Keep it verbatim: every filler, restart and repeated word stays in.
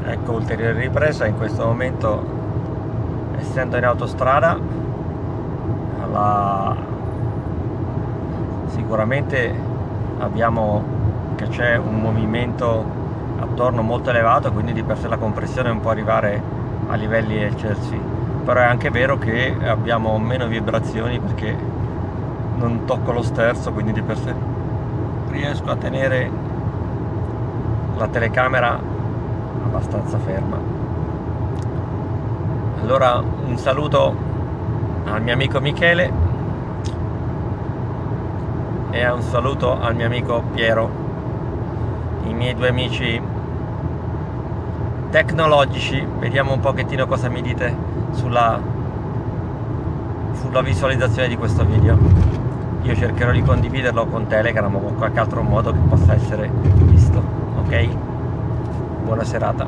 Ecco, ulteriore ripresa. In questo momento, essendo in autostrada, la... sicuramente abbiamo che c'è un movimento attorno molto elevato, quindi di per sé la compressione non può arrivare a livelli eccelsi, però è anche vero che abbiamo meno vibrazioni perché non tocco lo sterzo, quindi di per sé riesco a tenere la telecamera abbastanza ferma. Allora, un saluto al mio amico Michele e un saluto al mio amico Piero, i miei due amici tecnologici. Vediamo un pochettino cosa mi dite sulla, sulla visualizzazione di questo video. Io cercherò di condividerlo con Telegram o con qualche altro modo che possa essere visto. Ok? Buona serata.